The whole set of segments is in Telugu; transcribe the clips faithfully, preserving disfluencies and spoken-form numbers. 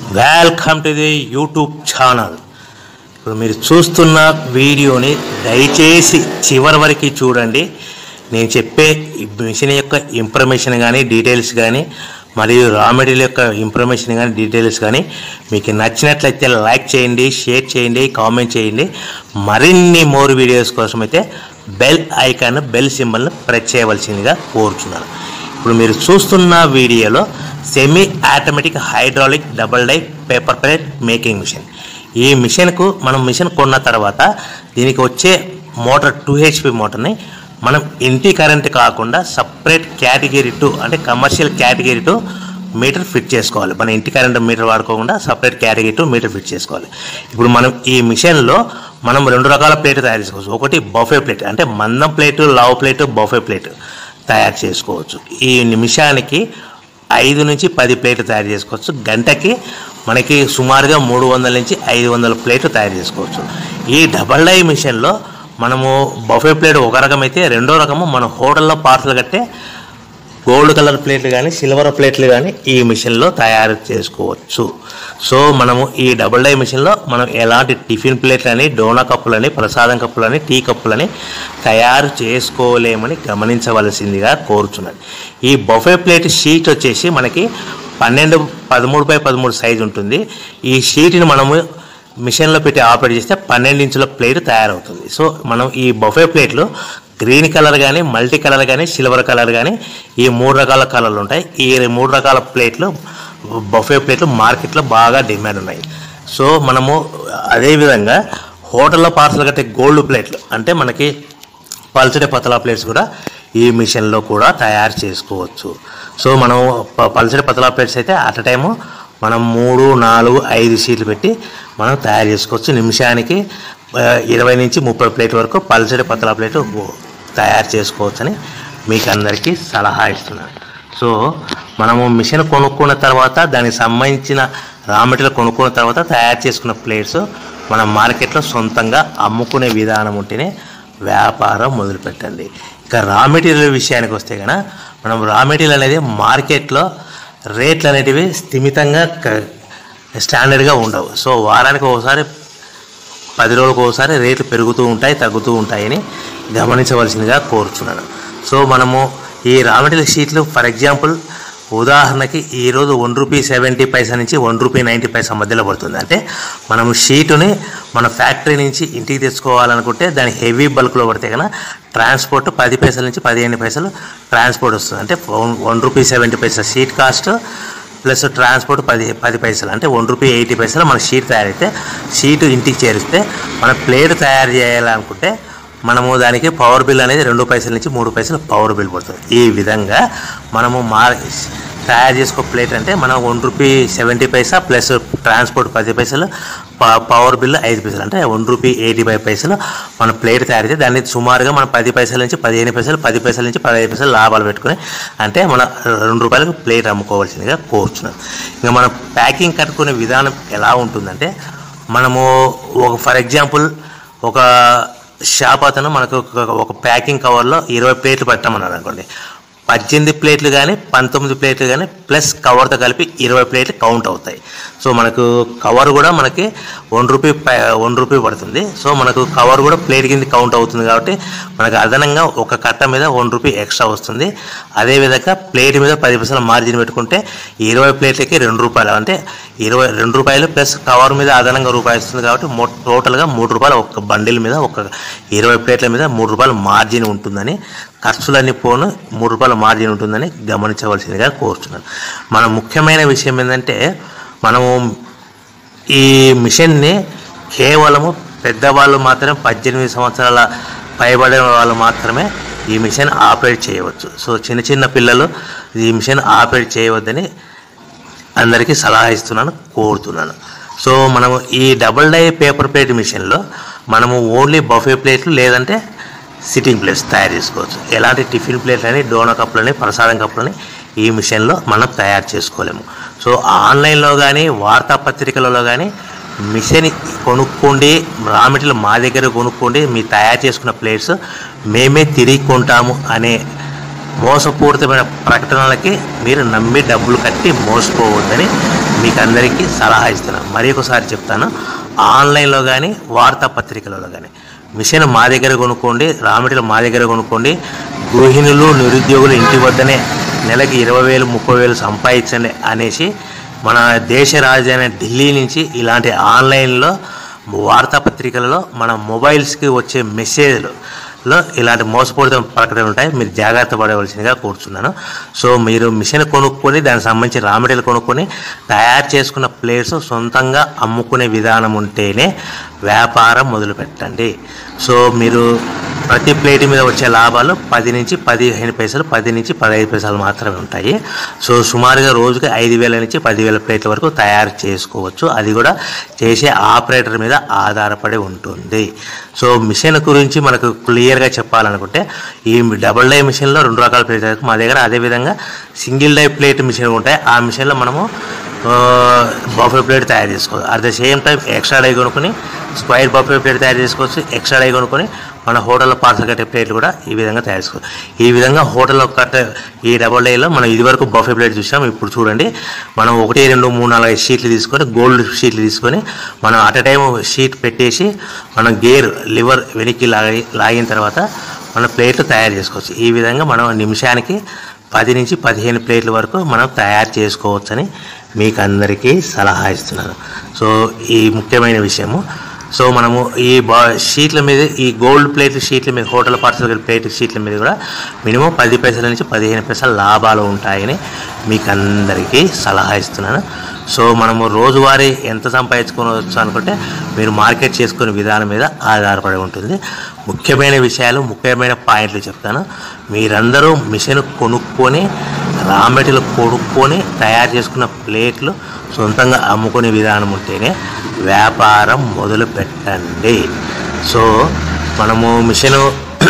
Welcome to the YouTube channel. ఇప్పుడు మీరు చూస్తున్న వీడియోని దయచేసి చివరి వరకు చూడండి. నేను చెప్పే మిషన్ యొక్క ఇన్ఫర్మేషన్ కానీ డీటెయిల్స్ కానీ మరియు రా మెటీరియల్ యొక్క ఇన్ఫర్మేషన్ కానీ డీటెయిల్స్ కానీ మీకు నచ్చినట్లయితే లైక్ చేయండి, షేర్ చేయండి, కామెంట్ చేయండి. మరిన్ని మోర్ వీడియోస్ కోసం అయితే బెల్ ఐకాన్ బెల్ సింబల్ను ప్రెస్ చేయవలసిందిగా కోరుచున్నాను. ఇప్పుడు మీరు చూస్తున్న వీడియోలో semi automatic hydraulic double die paper plate making machine. ఈ మిషన్కు మనం మిషన్ కొన్న తర్వాత దీనికి వచ్చే మోటార్ టూ హెచ్పి మోటార్ని మనం ఇంటి కరెంట్ కాకుండా సపరేట్ కేటగిరీ టూ అంటే commercial category two meter fit చేసుకోవాలి. మన ఇంటి కరెంట్ మీటర్ వాడుకోకుండా separate category two meter fit చేసుకోవాలి. ఇప్పుడు మనం ఈ మిషన్లో మనం రెండు రకాల ప్లేట్ తయారు చేసుకోవచ్చు. ఒకటి బఫే ప్లేట్ అంటే మందం ప్లేటు, లావు ప్లేటు, బఫే ప్లేట్ తయారు చేసుకోవచ్చు. ఈ నిమిషానికి ఐదు నుంచి పది ప్లేట్లు తయారు చేసుకోవచ్చు. గంటకి మనకి సుమారుగా మూడు వందల నుంచి ఐదు వందల ప్లేట్లు తయారు చేసుకోవచ్చు. ఈ డబల్ డై మిషన్లో మనము బఫే ప్లేట్ ఒక రకం అయితే, రెండో రకము మన హోటల్లో పార్సల్ కట్టే గోల్డ్ కలర్ ప్లేట్లు కానీ సిల్వర్ ప్లేట్లు కానీ ఈ మిషన్లో తయారు చేసుకోవచ్చు. సో మనము ఈ డబుల్ డై మిషన్లో మనం ఎలాంటి టిఫిన్ ప్లేట్లని, డోనా కప్పులని, ప్రసాదం కప్పులని, టీ కప్పులని తయారు చేసుకోలేమని గమనించవలసిందిగా కోరుచున్నాను. ఈ బఫే ప్లేట్ షీట్ వచ్చేసి మనకి పన్నెండు పదమూడు బై పదమూడు సైజు ఉంటుంది. ఈ షీట్ని మనము మిషన్లో పెట్టి ఆపరేట్ చేస్తే పన్నెండు ఇంచుల ప్లేట్ తయారవుతుంది. సో మనం ఈ బఫే ప్లేట్లు గ్రీన్ కలర్ కానీ, మల్టీ కలర్ కానీ, సిల్వర్ కలర్ కానీ ఈ మూడు రకాల కలర్లు ఉంటాయి. ఈ మూడు రకాల ప్లేట్లు బఫే ప్లేట్లు మార్కెట్లో బాగా డిమాండ్ ఉన్నాయి. సో మనము అదేవిధంగా హోటల్లో పార్సల్ కట్టే గోల్డ్ ప్లేట్లు అంటే మనకి పల్చడి పతలా ప్లేట్స్ కూడా ఈ మిషన్లో కూడా తయారు చేసుకోవచ్చు. సో మనం పల్చడి పతలా ప్లేట్స్ అయితే అట్ టైము మనం మూడు నాలుగు ఐదు షీట్లు పెట్టి మనం తయారు చేసుకోవచ్చు. నిమిషానికి ఇరవై నుంచి ముప్పై ప్లేట్ వరకు పల్చడి పతలా ప్లేట్ తయారు చేసుకోవచ్చని మీకు అందరికీ సలహా ఇస్తున్నాను. సో మనము మిషన్ కొనుక్కున్న తర్వాత దానికి సంబంధించిన రా మెటీరియల్ కొనుక్కున్న తర్వాత తయారు చేసుకున్న ప్లేట్స్ మన మార్కెట్లో సొంతంగా అమ్ముకునే విధానం ఉంటేనే వ్యాపారం మొదలుపెట్టండి. ఇక రా మెటీరియల్ విషయానికి వస్తే కనుక మనం రా మెటీరియల్ అనేది మార్కెట్లో రేట్లు అనేటివి స్థిమితంగా స్టాండర్డ్గా ఉండవు. సో వారానికి ఒకసారి, పది రోజులకు ఒకసారి రేట్లు పెరుగుతూ ఉంటాయి, తగ్గుతూ ఉంటాయని గమనించవలసిందిగా కోరుచున్నాను. సో మనము ఈ రా మెటీరియల్ షీట్లు ఫర్ ఎగ్జాంపుల్ ఉదాహరణకి ఈరోజు వన్ రూపీ సెవెంటీ పైసా నుంచి వన్ రూపీ నైంటీ పైసా మధ్యలో పడుతుంది. అంటే మనం షీటుని మన ఫ్యాక్టరీ నుంచి ఇంటికి తెచ్చుకోవాలనుకుంటే దాని హెవీ బల్క్లో పడితే కనుక ట్రాన్స్పోర్ట్ పది పైసల నుంచి పదిహేను పైసలు ట్రాన్స్పోర్ట్ వస్తుంది. అంటే one rupee seventy paisa sheet cost plus transport పది పది పైసలు అంటే వన్ రూపీ ఎయిటీ పైసలు మన షీట్ తయారైతే షీటు ఇంటికి చేరిస్తే మన ప్లేట్ తయారు చేయాలనుకుంటే మనము దానికి పవర్ బిల్ అనేది రెండు పైసల నుంచి మూడు పైసలు పవర్ బిల్ పడుతుంది. ఈ విధంగా మనము మా తయారు చేసుకో ప్లేట్ అంటే మనం one rupee seventy paisa plus transport పది పైసలు, పవర్ బిల్ ఐదు పైసలు అంటే వన్ రూపీ ఎయిటీ ఫైవ్ పైసలు మన ప్లేట్ తయారైతే దాన్ని సుమారుగా మనం పది పైసల నుంచి పదిహేను పైసలు, పది పైసల నుంచి పదిహేను పైసలు లాభాలు పెట్టుకుని అంటే మన రెండు రూపాయలకు ప్లేట్ అమ్ముకోవాల్సిందిగా కోరుచున్నాం. ఇంకా మనం ప్యాకింగ్ కట్టుకునే విధానం ఎలా ఉంటుందంటే మనము ఒక ఫర్ ఎగ్జాంపుల్ ఒక షాప్ అతను మనకు ఒక ప్యాకింగ్ కవర్లో ఇరవై ప్లేట్లు పెట్టమన్నాడు అనుకోండి, పద్దెనిమిది ప్లేట్లు కానీ పంతొమ్మిది ప్లేట్లు కానీ ప్లస్ కవర్తో కలిపి ఇరవై ప్లేట్లు కౌంట్ అవుతాయి. సో మనకు కవర్ కూడా మనకి వన్ రూపీ వన్ రూపీ పడుతుంది. సో మనకు కవర్ కూడా ప్లేట్ కింద కౌంట్ అవుతుంది కాబట్టి మనకు అదనంగా ఒక కట్ట మీద వన్ రూపీ ఎక్స్ట్రా వస్తుంది. అదేవిధంగా ప్లేట్ మీద పది పైసలు మార్జిన్ పెట్టుకుంటే ఇరవై ప్లేట్లకి రెండు రూపాయలు అంటే ఇరవై రెండు రూపాయలు ప్లస్ కవర్ మీద అదనంగా రూపాయి వస్తుంది కాబట్టి మో టోటల్గా మూడు రూపాయలు ఒక బండిల్ మీద ఒక ఇరవై ప్లేట్ల మీద మూడు రూపాయలు మార్జిన్ ఉంటుందని, ఖర్చులన్నీ పోను మూడు రూపాయల మార్జిన్ ఉంటుందని గమనించవలసిందిగా కోరుచున్నాను. మన ముఖ్యమైన విషయం ఏంటంటే మనము ఈ మిషన్ని కేవలము పెద్దవాళ్ళు మాత్రమే పద్దెనిమిది సంవత్సరాల పైబడిన వాళ్ళు మాత్రమే ఈ మిషన్ ఆపరేట్ చేయవచ్చు. సో చిన్న చిన్న పిల్లలు ఈ మిషన్ ఆపరేట్ చేయవద్దని అందరికీ సలహా ఇస్తున్నాను, కోరుతున్నాను. సో మనము ఈ డబుల్ డై పేపర్ ప్లేట్ మిషన్లో మనము ఓన్లీ బఫే ప్లేట్లు లేదంటే సిట్టింగ్ ప్లేట్స్ తయారు చేసుకోవచ్చు. ఎలాంటి టిఫిన్ ప్లేట్లని, డోనా కప్పులని, ప్రసాదం కప్పులని ఈ మిషన్లో మనం తయారు చేసుకోలేము. సో ఆన్లైన్లో కానీ వార్తాపత్రికలలో కానీ మిషన్ కొనుక్కోండి, రా మెటీరియల్ మా దగ్గర కొనుక్కోండి, మీ తయారు చేసుకున్న ప్లేట్స్ మేమే తిరిగి కొంటాము అనే మోసపూరితమైన ప్రకటనలకి మీరు నమ్మి డబ్బులు కట్టి మోసపోవద్దని మీకు అందరికీ సలహా ఇస్తున్నాను. మరి ఒకసారి చెప్తాను, ఆన్లైన్లో కానీ వార్తాపత్రికలలో కానీ మిషన్ మా దగ్గర కొనుక్కోండి, రా మెటీరియల్ మా దగ్గర కొనుక్కోండి. గృహిణులు నిరుద్యోగులు ఇంటి వద్దనే నెలకి ఇరవై వేలు ముప్పై వేలు సంపాదించండి అనేసి మన దేశ రాజధాని ఢిల్లీ నుంచి ఇలాంటి ఆన్లైన్లో వార్తాపత్రికలలో మన మొబైల్స్కి వచ్చే మెసేజ్లు లో ఇలాంటి మోసపూరిత ప్రకటనలు ఉంటాయి. మీరు జాగ్రత్త పడవలసిందిగా కోరుతున్నాను. సో మీరు మిషన్ కొనుక్కొని దానికి సంబంధించి రా మెటీరియల్ కొనుక్కొని తయారు చేసుకున్న ప్లేట్స్ సొంతంగా అమ్ముకునే విధానం ఉంటేనే వ్యాపారం మొదలు పెట్టండి. సో మీరు ప్రతి ప్లేట్ మీద వచ్చే లాభాలు పది నుంచి పదిహేను పైసలు పది నుంచి పదహైదు పైసలు మాత్రమే ఉంటాయి. సో సుమారుగా రోజుకి ఐదు వేల నుంచి పదివేల ప్లేట్ల వరకు తయారు చేసుకోవచ్చు. అది కూడా చేసే ఆపరేటర్ మీద ఆధారపడి ఉంటుంది. సో మిషన్ గురించి మనకు క్లియర్గా చెప్పాలనుకుంటే ఈ డబుల్ డై మిషన్లో రెండు రకాల ప్లేట్ మా దగ్గర, అదేవిధంగా సింగిల్ డై ప్లేట్ మిషన్ ఉంటాయి. ఆ మిషన్లో మనము బఫే ప్లేట్ తయారు చేసుకోవచ్చు. At the same time extra die కొనుక్కొని స్క్వైర్ బఫే ప్లేట్ తయారు చేసుకోవచ్చు. ఎక్స్ట్రా డై కొనుక్కొని మన హోటల్లో పార్సల్ కట్టే ప్లేట్లు కూడా ఈ విధంగా తయారు చేసుకోవచ్చు. ఈ విధంగా హోటల్లో కట్టే ఈ డబుల్ డైలో మనం ఇదివరకు బఫే ప్లేట్ చూసాం. ఇప్పుడు చూడండి, మనం ఒకటి రెండు మూడు నాలుగు ఐదు షీట్లు తీసుకొని గోల్డ్ షీట్లు తీసుకొని మనం అట్ ఎ టైం షీట్ పెట్టేసి మనం గేర్ లివర్ వెనక్కి లాగి లాగిన తర్వాత మన ప్లేట్లు తయారు చేసుకోవచ్చు. ఈ విధంగా మనం నిమిషానికి పది నుంచి పదిహేను ప్లేట్ల వరకు మనం తయారు చేసుకోవచ్చని మీకు అందరికీ సలహా ఇస్తున్నాను. సో ఈ ముఖ్యమైన విషయము. సో మనము ఈ బా షీట్ల మీద ఈ గోల్డ్ ప్లేట్ షీట్ల మీద హోటల్ పార్సల్ ప్లేట్ షీట్ల మీద కూడా మినిమం పది పైసల నుంచి పదిహేను పైసల లాభాలు ఉంటాయని మీకు అందరికీ సలహా ఇస్తున్నాను. సో మనము రోజువారీ ఎంత సంపాదించుకోవచ్చు అనుకుంటే మీరు మార్కెట్ చేసుకునే విధానం మీద ఆధారపడి ఉంటుంది. ముఖ్యమైన విషయాలు ముఖ్యమైన పాయింట్లు చెప్తాను. మీరందరూ మిషన్ కొనుక్కొని రా మెటీరియల్ కొనుక్కొని తయారు చేసుకున్న ప్లేట్లు సొంతంగా అమ్ముకునే విధానం ఉంటేనే వ్యాపారం మొదలు పెట్టండి. సో మనము మిషన్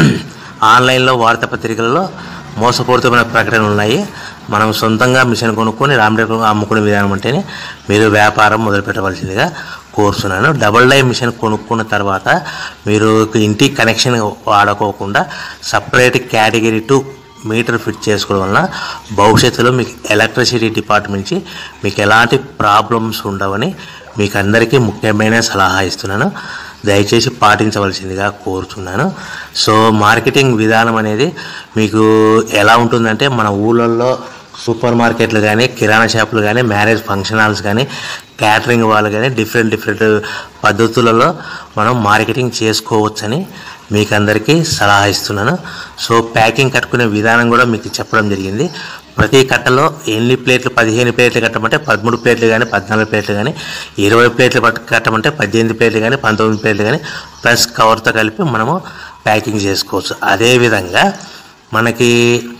ఆన్లైన్లో వార్తాపత్రికలలో మోసపూరితమైన ప్రకటనలు ఉన్నాయి. మనం సొంతంగా మిషన్ కొనుక్కొని రా మెటీరియల్ అమ్ముకునే విధానం ఉంటేనే మీరు వ్యాపారం మొదలు పెట్టవలసిందిగా కోరుతున్నాను. డబుల్ డై మిషన్ కొనుక్కున్న తర్వాత మీరు ఇంటికి కనెక్షన్ వాడుకోకుండా separate category two meter fit చేసుకోవడం వలన భవిష్యత్తులో మీకు ఎలక్ట్రిసిటీ డిపార్ట్మెంట్ నుంచి మీకు ఎలాంటి ప్రాబ్లమ్స్ ఉండవని మీకు అందరికీ ముఖ్యమైన సలహా ఇస్తున్నాను. దయచేసి పాటించవలసిందిగా కోరుతున్నాను. సో మార్కెటింగ్ విధానం అనేది మీకు ఎలా ఉంటుందంటే మన ఊళ్ళల్లో సూపర్ మార్కెట్లు కానీ కిరాణా షాపులు కానీ మ్యారేజ్ ఫంక్షన్ హాల్స్ కానీ క్యాటరింగ్ వాళ్ళు కానీ డిఫరెంట్ డిఫరెంట్ పద్ధతులలో మనం మార్కెటింగ్ చేసుకోవచ్చని మీకు అందరికీ సలహా ఇస్తున్నాను. సో ప్యాకింగ్ కట్టుకునే విధానం కూడా మీకు చెప్పడం జరిగింది. ప్రతి కట్టలో ఎన్ని ప్లేట్లు పదిహేను ప్లేట్లు కట్టమంటే పదమూడు ప్లేట్లు కానీ పద్నాలుగు ప్లేట్లు కానీ ఇరవై ప్లేట్లు కట్టమంటే పద్దెనిమిది ప్లేట్లు కానీ పంతొమ్మిది ప్లేట్లు కానీ ప్లస్ కవర్తో కలిపి మనము ప్యాకింగ్ చేసుకోవచ్చు. అదేవిధంగా మనకి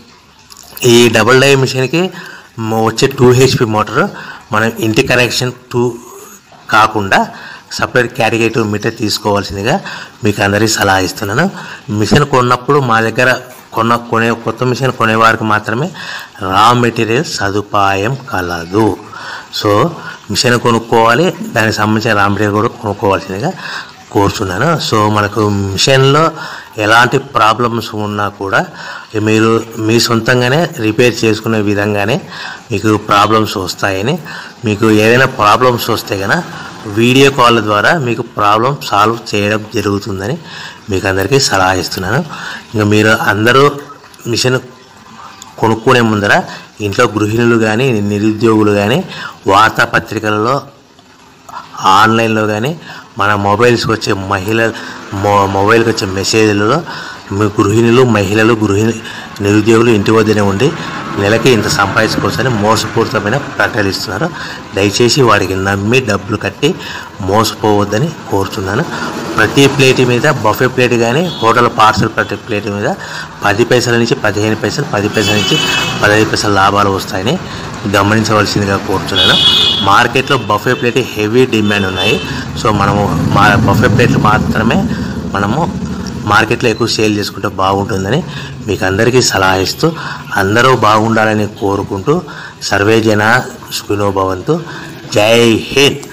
ఈ డబుల్ డై మిషన్కి వచ్చే టూ హెచ్పి మోటార్ మనం ఇంటి కనెక్షన్ టూ కాకుండా సపరేట్ కేటగిరీ టూ మీటర్ తీసుకోవాల్సిందిగా మీకు అందరికీ సలహా ఇస్తున్నాను. మిషన్ కొన్నప్పుడు మా దగ్గర కొన్న కొనే కొత్త మిషన్ కొనేవారికి మాత్రమే రా మెటీరియల్ సదుపాయం కలదు. సో మిషన్ కొనుక్కోవాలి, దానికి సంబంధించిన రా మెటీరియల్ కూడా కొనుక్కోవాల్సిందిగా కోరుతున్నాను. సో మనకు మిషన్లో ఎలాంటి ప్రాబ్లమ్స్ ఉన్నా కూడా మీరు మీ సొంతంగానే రిపేర్ చేసుకునే విధంగానే మీకు ప్రాబ్లమ్స్ వస్తాయని, మీకు ఏదైనా ప్రాబ్లమ్స్ వస్తే కనుక వీడియో కాల్ ద్వారా మీకు ప్రాబ్లం సాల్వ్ చేయడం జరుగుతుందని మీకు అందరికీ సలహా ఇస్తున్నాను. ఇంకా మీరు అందరూ మిషన్ కొనుక్కునే ముందర ఇంట్లో గృహిణులు కానీ నిరుద్యోగులు కానీ వార్తాపత్రికలలో ఆన్లైన్లో కానీ మన మొబైల్స్కి వచ్చే మహిళ మొబైల్కి వచ్చే మెసేజ్లలో మీ గృహిణులు మహిళలు గృహిణి నిరుద్యోగులు ఇంటి వద్దనే ఉండి నెలకి ఇంత సంపాదించుకోవచ్చని మోసపూరితమైన ప్రకటనలు ఇస్తున్నారు. దయచేసి వాడికి నమ్మి డబ్బులు కట్టి మోసపోవద్దని కోరుతున్నాను. ప్రతి ప్లేట్ మీద బఫే ప్లేట్ కానీ హోటల్ పార్సల్ ప్రతి ప్లేట్ మీద పది పైసల నుంచి పదిహేను పైసలు పది పైసల నుంచి పదహైదు పైసల లాభాలు వస్తాయని గమనించవలసిందిగా కోరుతున్నాను. మార్కెట్లో బఫే ప్లేట్ హెవీ డిమాండ్ ఉన్నాయి. సో మనము మా బఫే ప్లేట్లు మాత్రమే మనము మార్కెట్లో ఎక్కువ సేల్ చేసుకుంటే బాగుంటుందని మీకు అందరికీ సలహా ఇస్తూ అందరూ బాగుండాలని కోరుకుంటూ సర్వే జన సుఖినో భవంతు. జై హింద్.